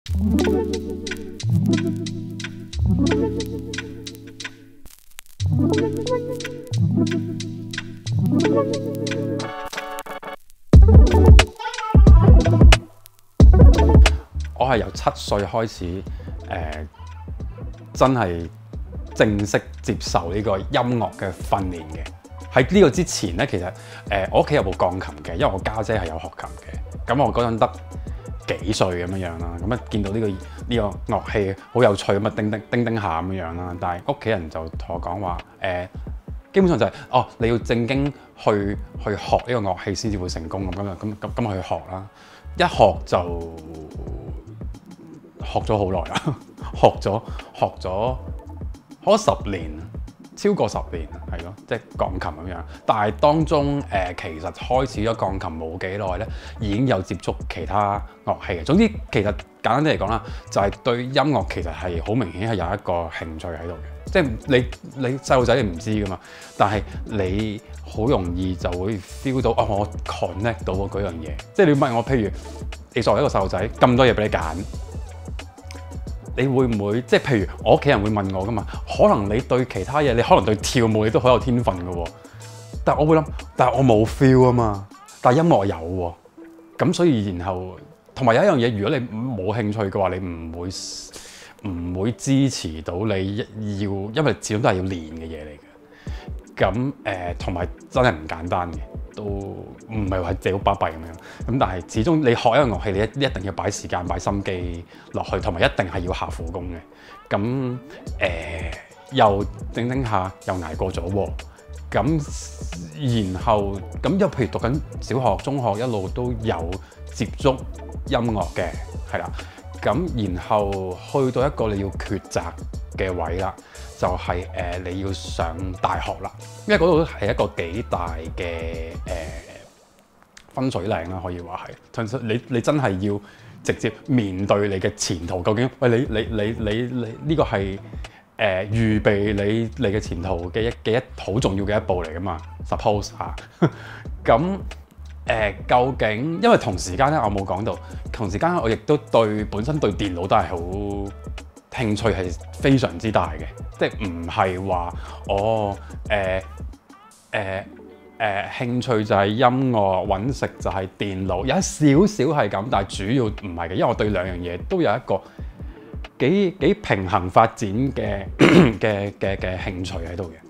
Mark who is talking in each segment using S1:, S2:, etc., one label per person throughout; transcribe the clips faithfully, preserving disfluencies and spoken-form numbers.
S1: 我係由七歲開始，誒、呃、真係正式接受呢個音樂嘅訓練嘅。喺呢個之前咧，其實誒、呃、我屋企有部鋼琴嘅，因為我家姐係有學琴嘅。咁我嗰陣得幾歲咁樣樣啦，咁啊見到呢、呢個呢、呢個樂器好有趣咁啊，叮叮叮叮下咁樣樣啦。但係屋企人就同我講話，誒、呃、基本上就係、是、哦，你要正經去去學呢個樂器先至會成功咁咁咁咁咁去學啦。一學就學咗好耐啦，學咗學咗學咗十年，超過十年係咯，即係鋼琴咁樣。但係當中誒、呃、其實開始咗鋼琴冇幾耐咧，已經有接觸其他樂器嘅。總之其實簡單啲嚟講啦，就係、是、對音樂其實係好明顯係有一個興趣喺度嘅。即係你你細路仔你唔知噶嘛，但係你好容易就會 feel 到哦，我 connect 到嗰樣嘢。即係你問我，譬如你作為一個細路仔咁多嘢俾你揀。你會唔會即係譬如我屋企人會問我㗎嘛？可能你對其他嘢，你可能對跳舞你都好有天分㗎喎。但係我會諗，但係我冇 feel 啊嘛。但係音樂有喎。咁所以然後同埋有一樣嘢，如果你冇興趣嘅話，你唔會唔會支持到你要，因為始終都係要練嘅嘢嚟嘅。咁誒同埋真係唔簡單嘅，都唔係話借好巴閉咁樣。咁但係始終你學一個樂器，你一一定要擺時間、擺心機落去，同埋一定係要下苦功嘅。咁誒、呃、又整整下又捱過咗喎。咁然後咁又譬如讀緊小學、中學一路都有接觸音樂嘅，係啦。咁然後去到一個你要抉擇嘅位啦，就係、是、誒、呃、你要上大學啦，因為嗰度係一個幾大嘅誒、呃、分水嶺啦，可以話係。你你真係要直接面對你嘅前途，究竟喂你你你你你呢、這個係誒、呃、預備你你嘅前途嘅一嘅一好重要嘅一步嚟㗎嘛 ？Suppose 嚇咁。誒、呃、究竟，因為同時間咧，我冇講到，同時間我亦都對本身對電腦都係好興趣，係非常之大嘅，即係唔係話我誒誒誒興趣就係音樂，揾食就係電腦，有一少少係咁，但係主要唔係嘅，因為我對兩樣嘢都有一個幾幾平衡發展嘅嘅嘅嘅興趣喺度嘅。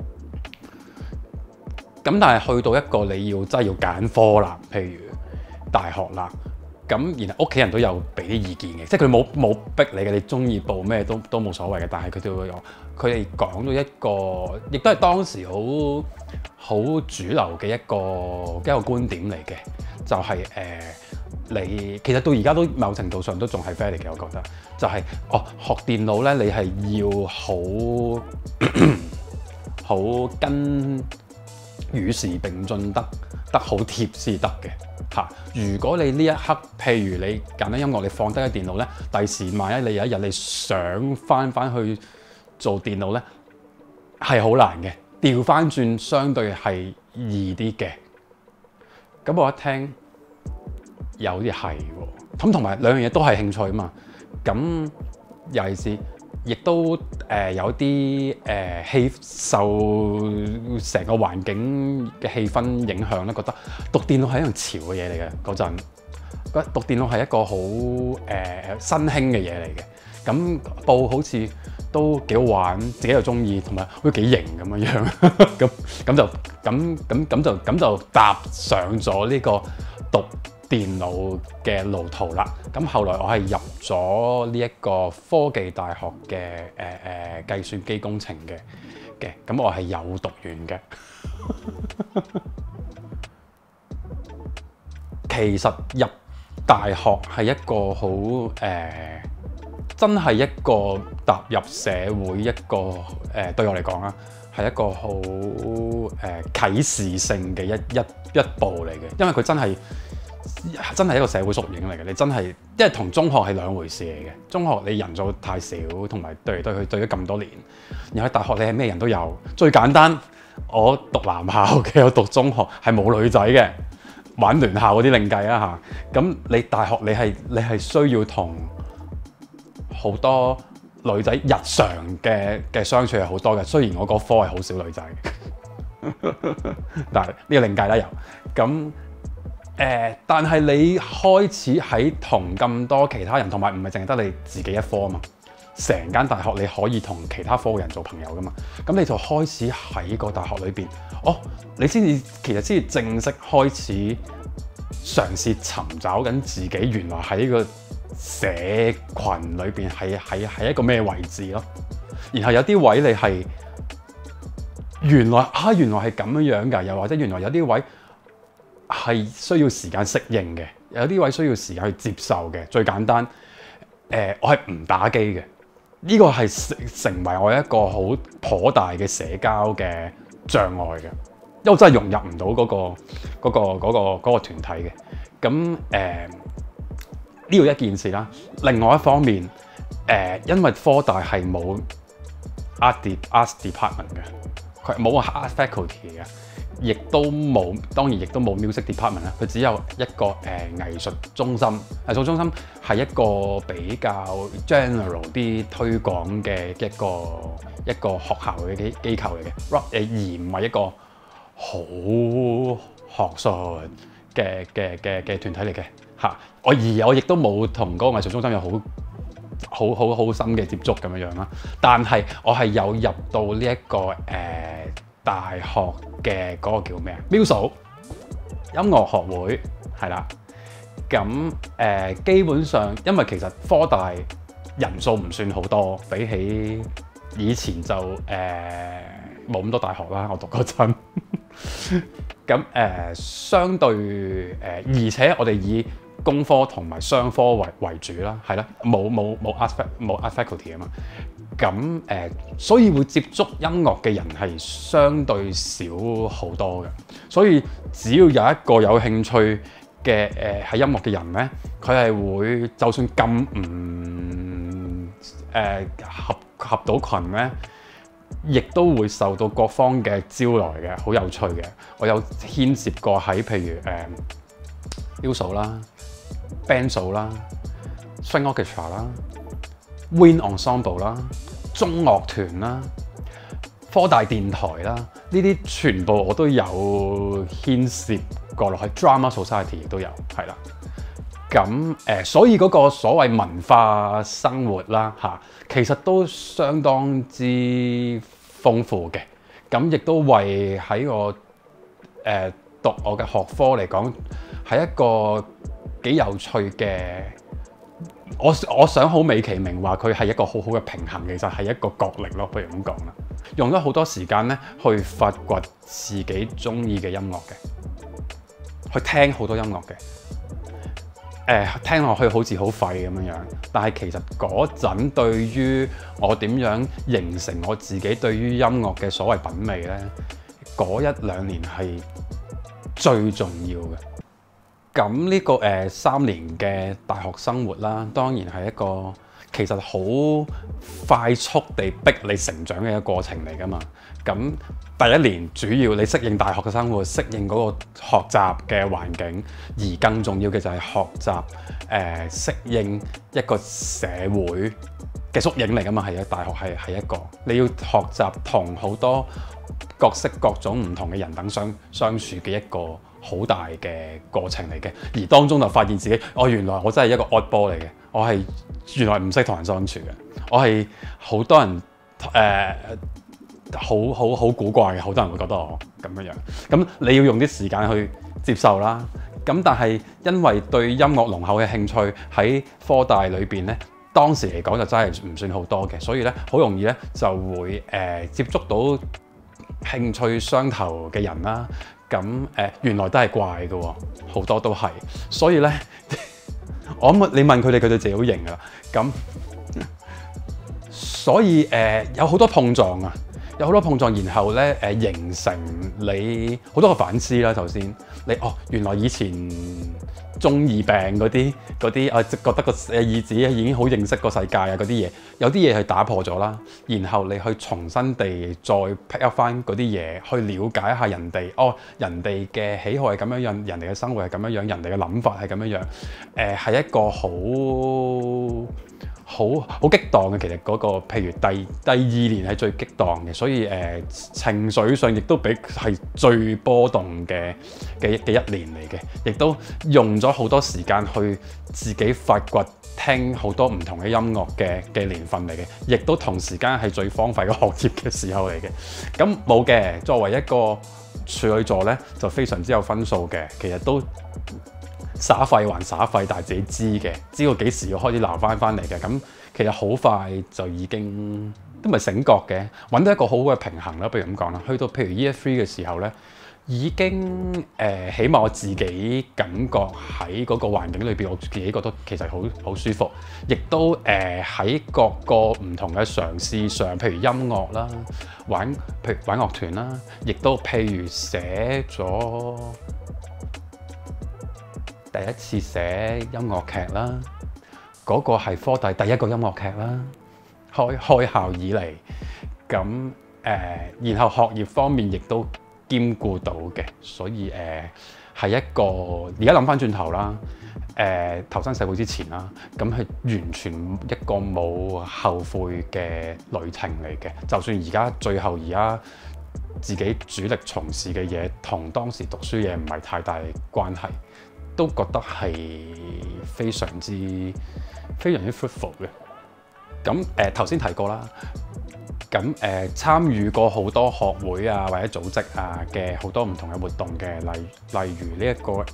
S1: 咁但係去到一個你要真係要揀科啦，譬如大學啦，咁然後屋企人都有俾啲意見嘅，即係佢冇冇逼你嘅，你中意報咩都都冇所謂嘅。但係佢哋會有，佢哋講咗一個，亦都係當時好好主流嘅一個一個觀點嚟嘅，就係、是、誒、呃、你其實到而家都某程度上都仲係 fair 嚟嘅，我覺得就係、是、哦學電腦咧，你係要好好跟與時並進得得好貼先得嘅嚇。如果你呢一刻，譬如你簡單音樂，你放低喺電腦咧，第時萬一你有一日你想翻翻去做電腦咧，係好難嘅。調翻轉相對係易啲嘅。咁我一聽有啲係喎，咁同埋兩樣嘢都係興趣啊嘛。咁尤其是。亦都誒、呃、有啲誒氣受成個環境嘅氣氛影響咧，覺得讀電腦係一樣潮嘅嘢嚟嘅嗰陣，覺得讀電腦係一個好誒、呃、新興嘅嘢嚟嘅。咁報好似都幾好玩，自己又中意，同埋都幾型咁樣樣。咁咁就咁咁咁就咁就踏上咗呢個讀電腦嘅路途啦。咁後來我係入咗呢一個科技大學嘅誒誒計算機工程嘅嘅，咁我係有讀完嘅。其實入大學係一個好誒、呃，真係一個踏入社會一個誒、呃，對我嚟講啦，係一個好誒、呃、啟示性嘅一一一步嚟嘅，因為佢真係。真係一個社會縮影嚟嘅，你真係，因為同中學係兩回事嚟嘅。中學你人數太少，同埋對嚟對去對咗咁多年。然後喺大學你係咩人都有。最簡單，我讀男校嘅，我讀中學係冇女仔嘅，玩聯校嗰啲另計啊嚇。咁你大學你係你係需要同好多女仔日常嘅嘅相處係好多嘅。雖然我嗰科係好少女仔，但係呢個另計啦又咁誒。但係你開始喺同咁多其他人，同埋唔係淨係得你自己一科啊嘛。成間大學你可以同其他科嘅人做朋友噶嘛，咁你就開始喺個大學裏邊，哦，你先至其實先至正式開始嘗試尋找緊自己原來喺個社群裏邊係係係一個咩位置咯。然後有啲位你係原來啊原來係咁樣樣㗎，又或者原來有啲位係需要時間適應嘅，有啲位需要時間去接受嘅。最簡單，誒、呃，我係唔打機嘅。呢個係成成為我一個好頗大嘅社交嘅障礙嘅，因為我真係融入唔到嗰個嗰個嗰個嗰個團體嘅。咁誒呢度一件事啦。另外一方面，誒、呃、因為科大係冇 art art department 嘅，佢冇 art faculty 嘅，亦都冇當然亦都冇 music department 啦。佢只有一個誒、呃、藝術中心，藝術中心係一個比較 general 啲推廣嘅一個一個學校嘅機機構嚟嘅，誒而唔係一個好學術嘅嘅嘅嘅團體嚟嘅嚇。我而我亦都冇同嗰個藝術中心有好好好好深嘅接觸咁樣樣啦。但係我係有入到呢、這、一個誒、呃、大學嘅嗰個叫咩啊 Musical 音樂學會係啦。咁誒、呃、基本上，因為其實科大人數唔算好多，比起以前就誒冇咁多大學啦。我讀嗰陣，咁誒、呃、相對誒、呃，而且我哋以工科同埋商科為為主啦，係啦，冇冇冇 art 冇 art faculty 啊嘛。咁誒、呃，所以會接觸音樂嘅人係相對少好多嘅。所以只要有一個有興趣嘅誒係音樂嘅人咧，佢係會就算咁唔誒合合到群咧，亦都會受到各方嘅招來嘅，好有趣嘅。我有牽涉過喺譬如誒 Uso 啦、Band 組啦、String Orchestra 啦、Wind Ensemble 啦、中樂團啦、科大電台啦，呢啲全部我都有牽涉過落去。Drama Society 亦都有，係啦。咁誒、呃，所以嗰個所謂文化生活啦嚇，其實都相當之豐富嘅。咁亦都為喺我誒、呃、讀我嘅學科嚟講，係一個幾有趣嘅。我我想好美其名話佢係一個好好嘅平衡，其實係一個角力咯，不如咁講啦。用咗好多時間咧去發掘自己中意嘅音樂嘅，去聽好多音樂嘅。誒、呃、聽落去好似好廢咁樣樣，但係其實嗰陣對於我點樣形成我自己對於音樂嘅所謂品味咧，嗰一兩年係最重要嘅。咁呢、這個誒、呃、三年嘅大學生活啦，當然係一個其實好快速地逼你成長嘅一個過程嚟㗎嘛。咁第一年主要你適應大學嘅生活，適應嗰個學習嘅環境，而更重要嘅就係學習誒、呃、適應一個社會嘅縮影嚟㗎嘛。係啊，大學係係一個你要學習同好多各式各種唔同嘅人等相相處嘅一個好大嘅過程嚟嘅。而當中就發現自己，哦，原來我真係一個 oddball 嚟嘅，我係原來唔識同人相處嘅，我係好多人誒。呃好好好古怪嘅，好多人會覺得我咁樣樣。咁你要用啲時間去接受啦。咁但係因為對音樂濃厚嘅興趣喺科大裏邊咧，當時嚟講就真係唔算好多嘅，所以咧好容易咧就會誒、呃、接觸到興趣相投嘅人啦。咁誒、呃、原來都係怪嘅喎，好多都係。所以咧，我諗你問佢哋，佢哋自己好型噶。咁所以誒、呃、有好多碰撞啊！有好多碰撞，然後咧誒、呃、形成你好多個反思啦。首先，你哦原來以前中二病嗰啲嗰啲啊，覺得個誒耳子已經好認識個世界啊嗰啲嘢，有啲嘢係打破咗啦。然後你去重新地再 pick up 翻嗰啲嘢，去了解下人哋哦，人哋嘅喜好係咁樣樣，人哋嘅生活係咁樣樣，人哋嘅諗法係咁樣樣。誒、呃、係一個好好好好激盪嘅。其實嗰、那個譬如第第二年係最激盪嘅，所以誒、呃、情緒上亦都比係最波動嘅嘅嘅一年嚟嘅，亦都用咗好多時間去自己發掘聽好多唔同嘅音樂嘅嘅年份嚟嘅，亦都同時間係最荒廢嘅學業嘅時候嚟嘅。咁冇嘅，作為一個處女座咧，就非常之有分數嘅，其實都耍廢還耍廢，但係自己知嘅，知道幾時要開始撈翻翻嚟嘅。咁其實好快就已經都唔係醒覺嘅，揾到一個好好嘅平衡啦。不如咁講啦，去到譬如 Year Three 嘅時候咧，已經誒、呃，起碼我自己感覺喺嗰個環境裏邊，我自己覺得其實好好舒服，亦都誒喺、呃、各個唔同嘅嘗試上，譬如音樂啦，玩譬如玩樂團啦，亦都譬如寫咗第一次寫音樂劇啦，嗰、那個係科大第一個音樂劇啦，開開校以嚟，咁誒、呃，然後學業方面亦都兼顧到嘅，所以誒係、呃、一個而家諗翻轉頭啦，誒、呃、投身社會之前啦，咁係完全一個冇後悔嘅旅程嚟嘅。就算而家最後而家自己主力從事嘅嘢同當時讀書嘢唔係太大關係，都覺得係非常之非常之 fruitful 嘅。咁誒頭先提過啦。咁誒、呃、參與過好多學會啊或者組織啊嘅好多唔同嘅活動嘅，例例如呢、這、一個誒誒誒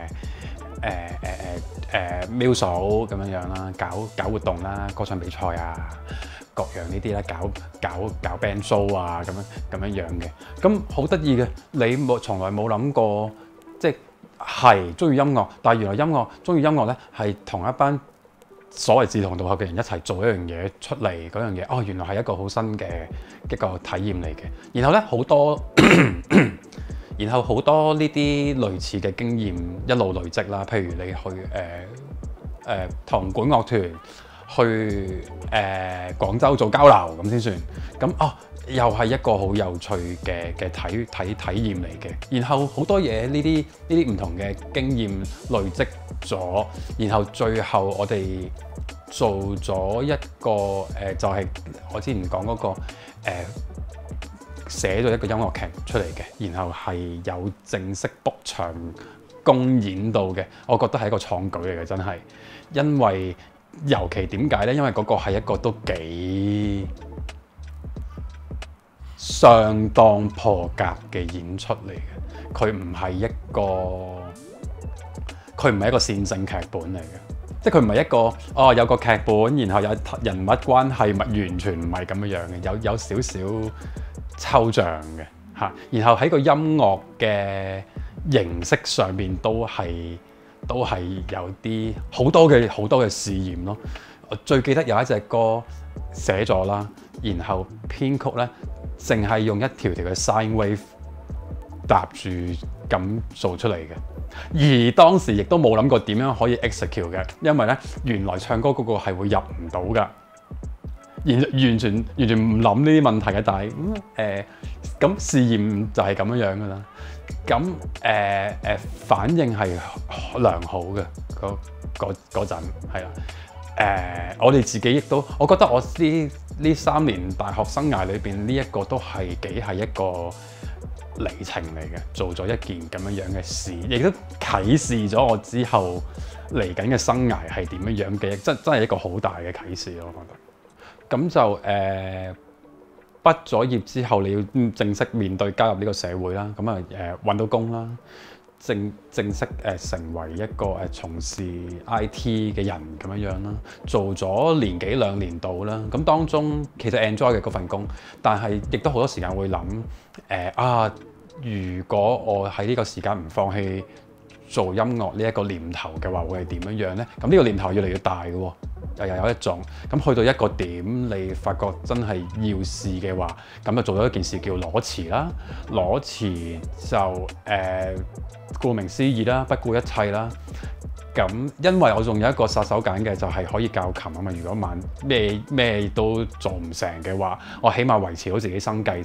S1: 誒誒 musical 咁樣樣啦，搞搞活動啦，歌唱比賽啊，各樣呢啲啦，搞搞搞 band show 啊咁樣咁樣樣嘅，咁好得意嘅，你冇從來冇諗過，即係係中意音樂，但係原來音樂中意音樂咧係同一班所謂志同道合嘅人一齊做一樣嘢出嚟，嗰樣嘢哦，原來係一個好新嘅一個體驗嚟嘅。然後咧好多，然後好多呢啲類似嘅經驗一路累積啦。譬如你去誒誒同管樂團去誒、呃、廣州做交流咁先算。咁哦，又係一個好有趣嘅嘅體體體驗嚟嘅。然後好多嘢呢啲呢啲唔同嘅經驗累積咗，然後最後我哋做咗一個誒、呃，就係、是、我之前講嗰、那個誒、呃、寫咗一個音樂劇出嚟嘅，然後係有正式 book 場公演到嘅，我覺得係一個創舉嚟嘅，真係。因為尤其點解咧？因為嗰個係一個都幾相當破格嘅演出嚟嘅，佢唔係一個佢唔係一個線性劇本嚟嘅。即係佢唔係一個哦，有個劇本，然後有人物關係，咪完全唔係咁樣樣嘅，有有少少抽象嘅嚇。然後喺個音樂嘅形式上面都係都係有啲好多嘅好多嘅試驗咯。我最記得有一隻歌寫咗啦，然後編曲咧，淨係用一條條嘅 sine wave 搭住咁做出嚟嘅。而當時亦都冇諗過點樣可以 execute 嘅，因為咧原來唱歌嗰個係會入唔到㗎，完完全完全唔諗呢啲問題嘅。但係咁誒咁試驗就係咁樣樣㗎啦。咁誒誒反應係良好嘅，嗰嗰嗰陣係啦。誒、呃、我哋自己亦都，我覺得我呢呢三年大學生涯裏邊呢一個都係幾係一個里程嚟嘅，做咗一件咁樣樣嘅事，亦都啟示咗我之後嚟緊嘅生涯係點樣樣嘅，真真係一個好大嘅啟示咯，我覺得。咁就誒、呃、畢咗業之後，你要正式面對加入呢個社會啦，咁啊誒揾到工啦。正正式誒、呃、成為一個誒、呃、從事 I T 嘅人咁樣樣啦，做咗年幾兩年度啦，咁當中其實 enjoy 嘅嗰份工，但係亦都好多時間會諗誒、呃、啊，如果我喺呢個時間唔放棄做音樂呢一個念頭嘅話，會係點樣樣咧？咁呢個念頭越嚟越大嘅喎，又又有一種咁去到一個點，你發覺真係要試嘅話，咁就做咗一件事叫裸辭啦。裸辭就誒、呃、顧名思義啦，不顧一切啦。咁因為我仲有一個殺手鐧嘅，就係可以教琴啊嘛。如果萬咩咩都做唔成嘅話，我起碼維持到自己生計先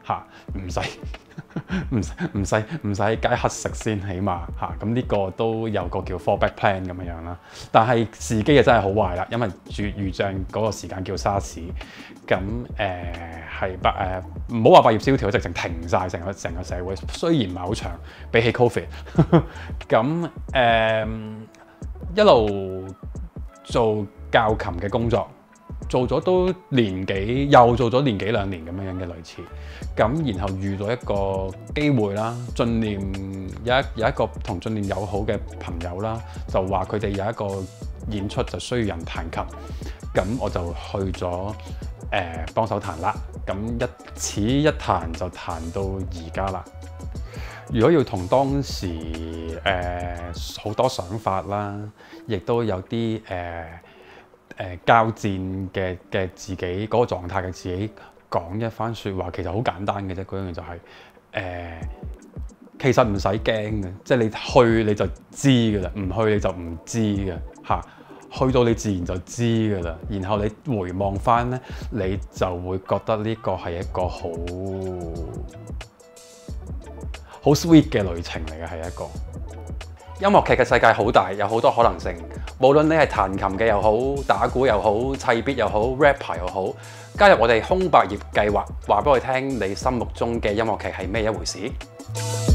S1: 嚇，唔使唔使唔使唔使喺街乞食先，起碼嚇，咁呢個都有個叫 fallback plan 咁樣樣啦。但係時機就真係好壞啦，因為遇遇上嗰個時間叫沙士，咁誒係百誒唔好話百業蕭條，直情停晒成個成個社會。雖然唔係好長，比起 Covid，咁誒、呃、一路做教琴嘅工作。做咗都年幾，又做咗年幾兩年咁樣樣嘅類似，咁然後遇到一個機會啦，進念有一有一個同進念友好嘅朋友啦，就話佢哋有一個演出就需要人彈琴，咁我就去咗誒、呃、幫手彈啦，咁一此一彈就彈到而家啦。如果要同當時誒好、呃、多想法啦，亦都有啲誒。呃誒、呃、交戰嘅嘅自己嗰、那個狀態嘅自己講一番説話，其實好簡單嘅啫。嗰樣嘢就係、是、誒、呃，其實唔使驚嘅，即係你去你就知㗎啦，唔去你就唔知嘅嚇。去到你自然就知㗎啦。然後你回望翻咧，你就會覺得呢個係一個好好 sweet 嘅旅程嚟嘅，係一個。音樂劇嘅世界好大，有好多可能性。無論你係彈琴嘅又好，打鼓又好，砌 beat 又好 ，rapper 又好，加入我哋空白業計劃，話俾我聽你心目中嘅音樂劇係咩一回事。